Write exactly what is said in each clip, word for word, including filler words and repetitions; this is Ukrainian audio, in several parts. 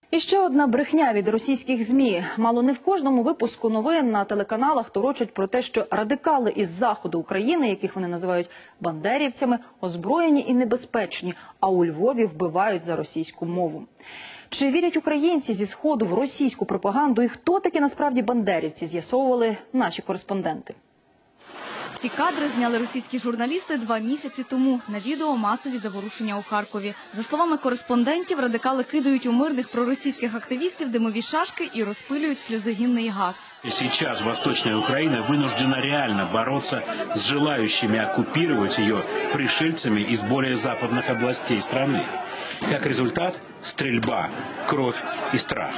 І ще одна брехня від російських ЗМІ. Мало не в кожному випуску новин на телеканалах торочать про те, що радикали із заходу України, яких вони називають бандерівцями, озброєні і небезпечні, а у Львові вбивають за російську мову. Чи вірять українці зі Сходу в російську пропаганду і хто такі насправді бандерівці, з'ясовували наші кореспонденти. Ці кадри зняли російські журналісти два місяці тому. На відео масові заворушення у Харкові. За словами кореспондентів, радикали кидають у мирних проросійських активістів димові шашки і розпилюють сльозогінний газ. Сейчас Восточная Украина вынуждена реально бороться с желающими оккупировать ее пришельцами из более западных областей страны. Как результат – стрельба, кровь и страх.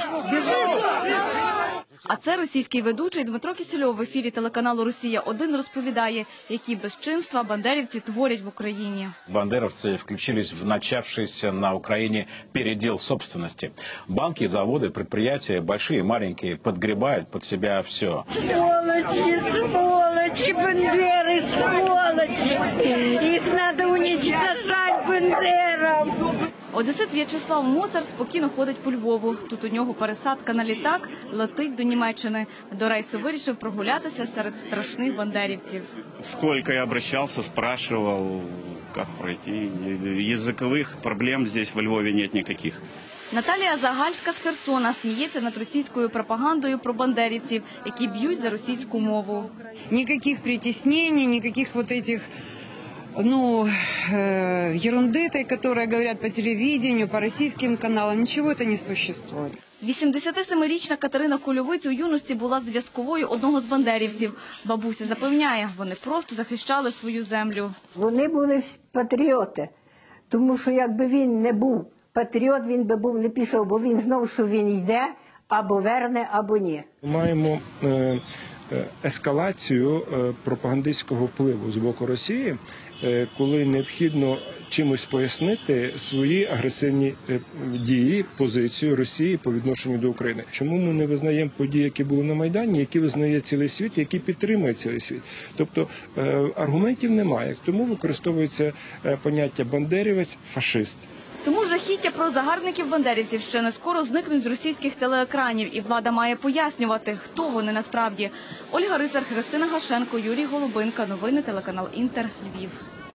А це російський ведучий Дмитро Кісельов в ефірі телеканалу «Росія один» розповідає, які безчинства бандерівці творять в Україні. Бандеровцы включились в начавшийся на Украине передел собственности. Банки, заводы, предприятия, большие и маленькие, подгребают под себя все. Сволочи, сволочи, бандеры, сволочи! Их надо уничтожать, бандеров! Одесит В'ячеслав Моцар спокійно ходить по Львову. Тут у нього пересадка на літак, летить до Німеччини. До рейсу вирішив прогулятися серед страшних бандерівців. Сколько я обращался, спрашивал, как пройти. Языковых проблем здесь во Львове нет никаких. Наталія Загальська з Херсона сміється над російською пропагандою про бандерівців, які б'ють за російську мову. Никаких притеснений, никаких вот этих... Ну, э, ерунды, которые говорят по телевидению, по российским каналам, ничего это не существует. вісімдесятисемирічна Катерина Кульовиць у юності була зв'язковою одного з бандерівців. Бабуся запевняє, вони просто захищали свою землю. Вони були патріоти, тому що якби він не був патріот, він би був не пішов, бо він знав, що він йде, або верне, або ні. Маємо е, ескалацію е, пропагандистського впливу з боку Росії, е, коли необхідно чимось пояснити свої агресивні е, дії, позицію Росії по відношенню до України. Чому ми не визнаємо події, які були на Майдані, які визнає цілий світ, які підтримує цілий світ? Тобто е, аргументів немає, тому використовується е, поняття бандерівець, фашист. Тому жахіття про загарбників-бандерівців ще не скоро зникнуть з російських телеекранів, і влада має пояснювати, хто вони насправді. Ольга Рицар, Христина Гашенко, Юрій Голубинка. Новини телеканал Інтер, Львів.